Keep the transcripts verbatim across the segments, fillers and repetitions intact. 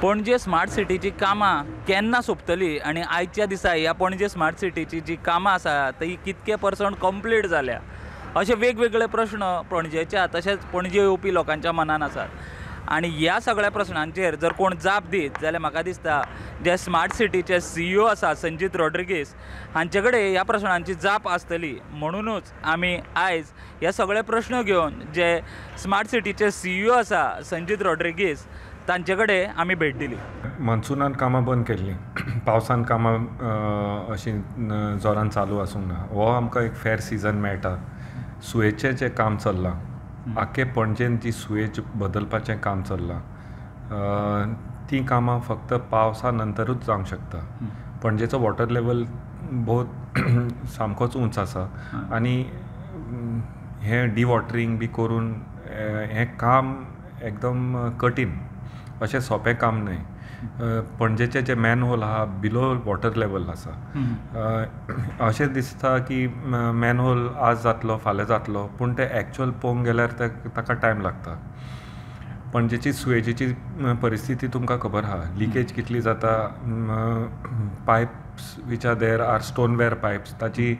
पणजे स्मार्ट सिटीची कामां केन्ना सोंपतली आनी आयच्या दिसा ह्या पणजे स्मार्ट सिटीची जी कामां आसा ती कितके पर्संट कंप्लीट जाल्या अशे वेगवेगळे प्रश्न पणजेच्या तशेंच पणजे येवपी लोकांच्या मनान आसात. आनी ह्या सगळ्या प्रश्नांचेर जर कोण जाप दीत जाल्यार म्हाका दिसता जे स्मार्ट सिटीचे सीईओ आसा संजीत रॉड्रिगीस हांचे कडेन ह्या प्रश्नांची जाप आसतली. म्हणूनच आमी आयज हे सगळे प्रश्न घेवन जे स्मार्ट सिटीचे सीईओ आसा संजीत रॉड्रिगीस तांचे कडेन आमी भेट दिली. मॉन्सुनान कामां बंद केल्लीं, पावसान कामां अशीं जोरान चालू आसूंक ना. हो आमकां एक फेर सिजन मेळटा. सुयेचें जें काम चल्लां, आख्खे पणजेन जी सुयेज बदलपाचें काम चल्लां, तीं कामां फक्त पावसा नंतरूच जावंक शकता. पणजेचो वॉटर लेवल बहुत सामकोच उंच आसा आनी हें डिवॉटरींग बी करून हें काम एकदम कठीण, अशें सोंपें काम न्हय. पणजेचें जें मॅनहोल आहा बिलो वॉटर लेवल आसा. अशें दिसता की मॅनहोल आज जातलो फाल्यां जातलो, पूण तें एक्चुअल पळोवंक गेल्यार ताका टायम लागता. पणजेची सुयेजीची परिस्थिती तुमकां खबर आहा, लिकेज कितली जाता. Pipes which are there are stoneware pipes, ताची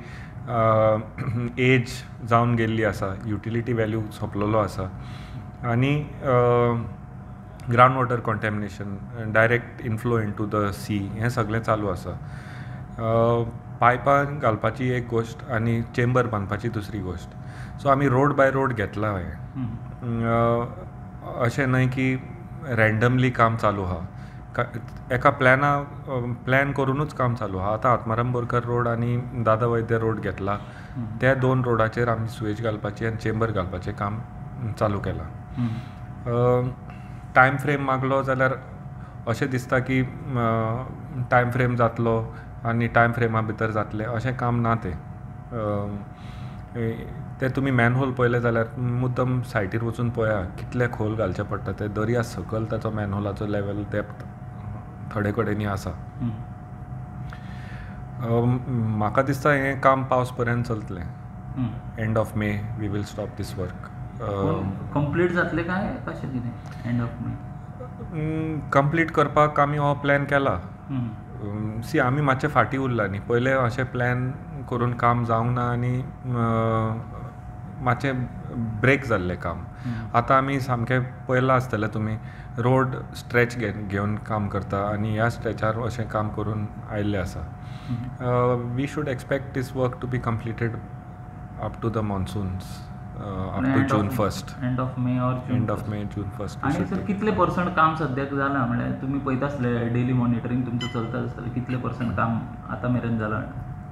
एज जावन गेल्ली आसा, युटिलिटी वॅल्यू सोंपलेलो आसा. आनी ground water contamination, direct inflow in to the sea, हें सगळें चालू आसा. पायपां घालपाची एक गोश्ट आनी चेंबर बांदपाची दुसरी गोश्ट. सो आमी रोड बाय रोड घेतला हें. अशें न्हय की रँडमली काम चालू आहा. एका प्लॅना प्लॅन करूनच काम चालू आहा. आतां आत्माराम बोरकर रोड आनी दादा वैद्य रोड घेतला. त्या दोन रोडाचेर आमी सुयेज घालपाची आनी चेंबर घालपाचें काम चालू केलां. टायम फ्रेम मागलो जाल्यार अशें दिसता की टायम फ्रेम जातलो आनी टायम फ्रेमा भितर जातलें, अशें काम ना तें. तें तुमी मॅनहोल पळयलें जाल्यार मुद्दम सायटीर वचून पळया कितले खोल घालचे पडटा. ते दर्या सकयल ताचो मॅनहोलाचो लेवल डेप्थ थोडे कडेनी आसा. म्हाका दिसता हें काम पावस पर्यंत चलतलें. End of May we will stop this work. Complete जातले काय कशें कितें एंड ऑफ मे कंप्लीट करपाक आमी हो प्लॅन केला. सी आमी मातशे फाटीं उरला न्ही. पयलें अशें प्लॅन करून काम जावंक ना आनी मातशें ब्रेक जाल्लें काम. आतां आमी सामकें पळयलां आसतलें तुमी, रोड स्ट्रेच घेवन काम करता आनी ह्या स्ट्रेचार अशें काम करून आयिल्लें आसा. We should expect this work to be completed up to the monsoons. Up to June first. End of May or end of May June first. आनी सर कितले पर्संट काम सद्याक जालां म्हळ्यार तुमी पळयता आसले डेली मॉनिटरींग तुमचें चलता आसतलें, कितले पर्संट काम आतां मेरेन जालां?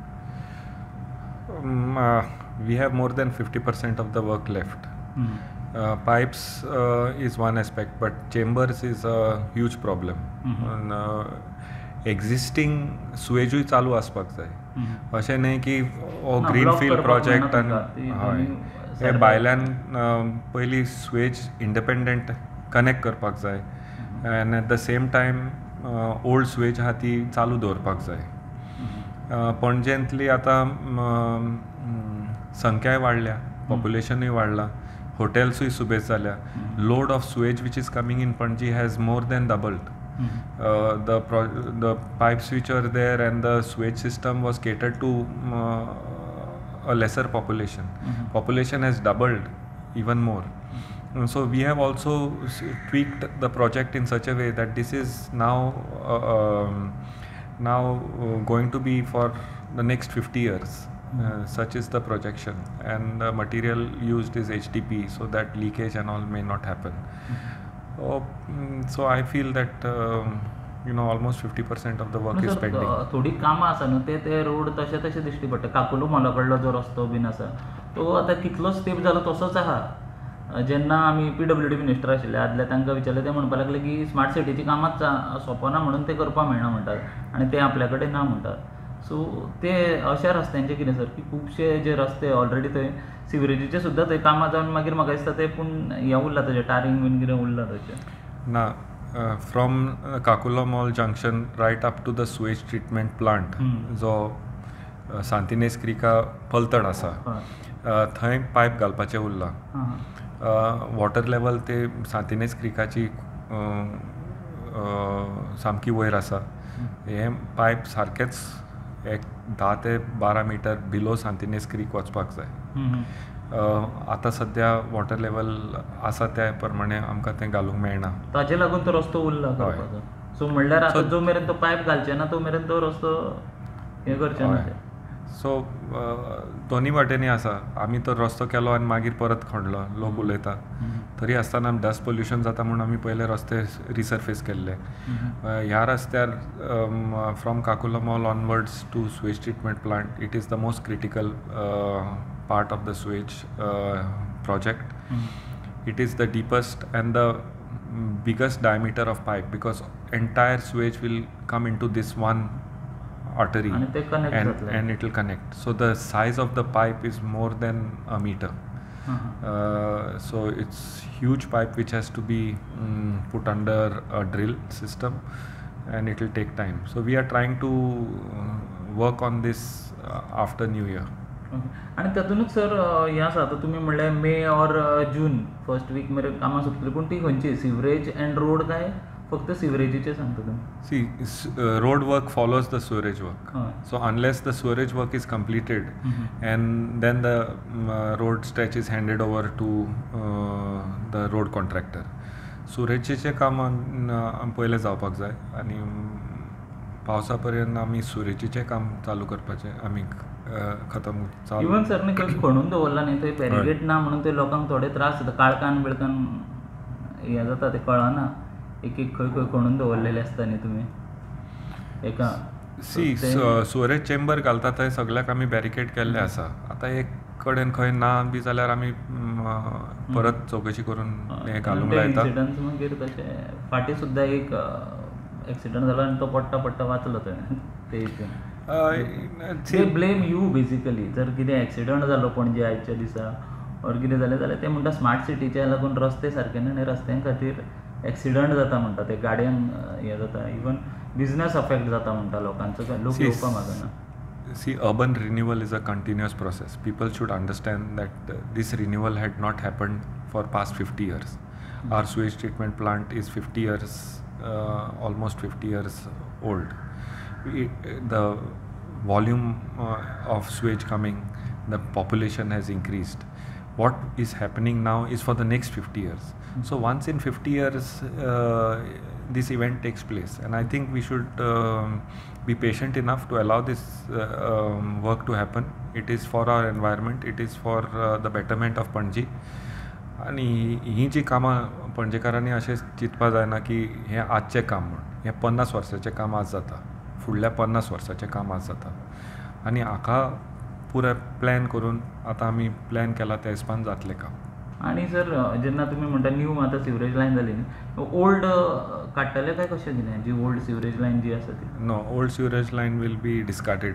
We have more than fifty percent of the work left. Pipes is one aspect but chambers is a huge problem. Existing सुवेजूय चालू आसपाक जाय. अशें न्हय की हो ग्रीनफिल्ड प्रोजेक्ट आनी हय हे भायल्यान पयलीं सुवेज इंडिपेंडंट कनेक्ट करपाक जाय and at the same time old sewage आहा ती चालू दवरपाक जाय. पणजेंतली आतां संख्याय वाडल्या, पॉप्युलेशनूय वाडलां, हॉटेल्सूय सुबेज जाल्या. Load of sewage which is coming in Panaji has more than doubled. Uh, the pro the pipes which are there and the sewage system was catered to uh, a lesser population. Mm-hmm. Population has doubled even more. Mm-hmm. So we have also tweaked the project in such a way that this is now uh, um, now uh, going to be for the next fifty years. Mm-hmm. Uh, such is the projection, and the material used is H D P so that leakage and all may not happen. Mm-hmm. Oh, so I feel that um, you know almost fifty percent of the work is pending. थोडी कामां आसा न्हू ते ते road तशे तशे दिश्टी पडटा. काकुलो मॉला कडलो जो रस्तो बीन आसा तो आतां कितलो स्टेप जालो तसोच आहा. जेन्ना आमी पी डब्ल्यू डी मिनिस्टर आशिल्ले आदले तांकां विचारलें ते म्हणपाक लागले की स्मार्ट सिटीची कामांच सोंपना म्हणून ते करपाक मेळना म्हणटात आनी ते आपल्या कडेन ना म्हणटात. सो ते अशा रस्त्यांचें कितें सर की खुबशे जे रस्ते ऑलरेडी थंय सिवरेजीचे सुद्दां थंय कामां जावन मागीर म्हाका दिसता ते पूण हें उरलां तशें टारींग बीन कितें उरलां तशें ना. From Caculo mall junction right up to the sewage treatment plant जो सांतिनेज क्रिका पलतड आसा थंय पायप घालपाचें उरलां. वॉटर लेवल ते सांतिनेज क्रिकाची अ, सामकी वयर आसा. हे पायप सारकेच एक धा ते बारा मिटर बिलो सांतिनेज क्रीक वचपाक जाय. आतां सद्या वॉटर लेवल आसा त्या प्रमाणे आमकां तें घालूंक मेळना. ताजे लागून तो रस्तो उरला करपाचो. सो म्हणल्यार आतां जो मेरेन तो पायप घालचे ना तो मेरेन तो रस्तो हे करचे ना. सो दोनी वाटेनी आसा. आमी तो रस्तो केलो आनी मागीर परत खणलो. लोक उलयता तरी आसतना डस्ट पोल्युशन जाता म्हणून आमी पयले रस्ते रिसर्फेस केल्ले. ह्या रस्त्यार from Caculo mall onwards to sewage treatment plant it is the most critical part of the sewage uh, project. Mm. It is the deepest and the biggest diameter of pipe because entire sewage will come into this one artery and, and, and it will connect. So the size of the pipe is more than a meter. Uh-huh. Uh, so it's huge pipe which has to be um, put under a drill system and it will take time. So we are trying to uh, work on this uh, after New Year. आणि तातूंतच sir हें आसा आतां तुमी म्हणलें May or June first week मेरेन कामां सोंपतलीं पूण ती खंयची सिवरेज एंड रोड काय फक्त सिवरेजीचे सांगता तुमी? See road work follows the storage work. So unless the storage work is completed and then the road stretch is handed over to the road contractor. सुरेजीचें काम पयलें जावपाक जाय आनी पावसा पर्यंत आमी सुरेजीचें काम चालू करपाचें आमी खतम चालू. इवन सर न्ही खंय खणून दवरला न्ही थंय बॅरिकेड ना म्हणून ते लोकांक थोडे त्रास जाता. काळखान बिळखान हें जाता ते कळना. एक एक खंय खंय खणून दवरलेले आसता न्ही तुमी एका. सी स्टोरेज चेंबर घालता थंय सगळ्याक आमी बॅरिकेड केल्ले आसा. आतां एक कडेन खंय ना बी जाल्यार आमी परत चवकशी करून हें घालूंक लायता. एक्सिडंट्स मागीर तशें फाटीं सुद्दां एक एक्सिडंट जालो आनी तो पडटा पडटा वाचलो थंय. ते ब्लेम यू बेसिकली. जर कितें एक्सिडंट जालो पणजे आयच्या दिसा ऑर कितें जालें जाल्यार ते म्हणटा स्मार्ट सिटीच्या लागून रस्ते सारके ना आनी रस्त्यां खातीर एक्सिडंट जाता म्हणटा. ते गाडयांक हें जाता. इवन बिजनस अफेक्ट जाता म्हणटा लोकांचो. लोक येवपाक मागना. See, urban renewal is a continuous process. People should understand that uh, this renewal had not happened for past fifty years. Mm-hmm. Our sewage treatment plant is fifty years, uh, almost fifty years old. We, the volume uh, of sewage coming, the population has increased. What is happening now is for the next fifty years. Mm-hmm. So once in fifty years, uh, this event takes place, and I think we should um, be patient enough to allow this uh, um, work to happen. It is for our environment, it is for uh, the betterment of Panji. आणि ही जी कामां पणजेकारांनी अशें चिंतपा जायना की हें आजचें काम म्हूण. हें पन्नास वर्साचें काम आज जाता. फुडल्या पन्नास वर्साचें काम आज जाता. आनी हाका पुराय प्लॅन करून आतां आमी प्लॅन केला त्या हिसपान जातलें काम. आणि सर जेन्ना तुमी म्हणटा न्यू आतां सिवरेज लायन जाली न्ही, ओल्ड काडटले काय कशें कितें जी ओल्ड सिवरेज लायन जी आसा ती? No, old sewerage line will be discarded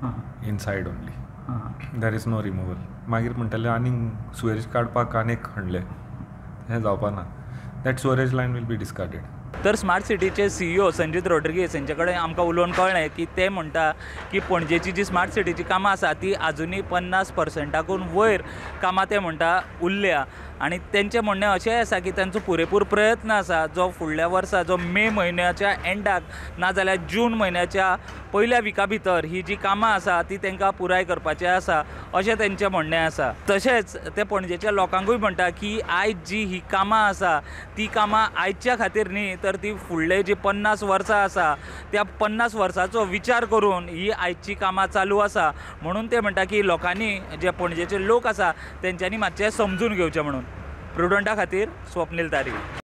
inside only. There is no removal. मागीर म्हणटले आनी सुवेज काडपाक आनीक खणले, हें जावपा ना. That sewage line will be discarded. तर स्मार्ट सिटीचे सीईओ संजीत रोड्रिगीस यांचे कडेन आमकां उलोवन कळ्ळें की ते म्हणटा की पणजेची जी स्मार्ट सिटीची कामां आसा ती आजुनूय पन्नास पर्संटाकून वयर कामां ते म्हणटा उरल्या. आनी तेंचें म्हणणें अशेंय आसा की तांचो पुरेपूर प्रयत्न आसा जो फुडल्या वर्सा जो मे म्हयन्याच्या एंडाक नाजाल्यार जून म्हयन्याच्या पयल्या विका भितर ही जी कामां आसा ती तांकां पुराय करपाचें आसा अशें तेंचें म्हणणें आसा. तशेंच ते पणजेच्या लोकांकूय म्हणटा की आयज जी ही कामां आसा ती कामां आयच्या खातीर न्ही तर ती फुडले जी पन्नास वर्सां आसा त्या पन्नास वर्सांचो विचार करून ही आयची कामां चालू आसा. म्हणून ते म्हणटा की लोकांनी जे पणजेचे लोक आसा तेंच्यांनी मातशें समजून घेवचें म्हणून. प्रुडंटा खातीर स्वप्नील तारी.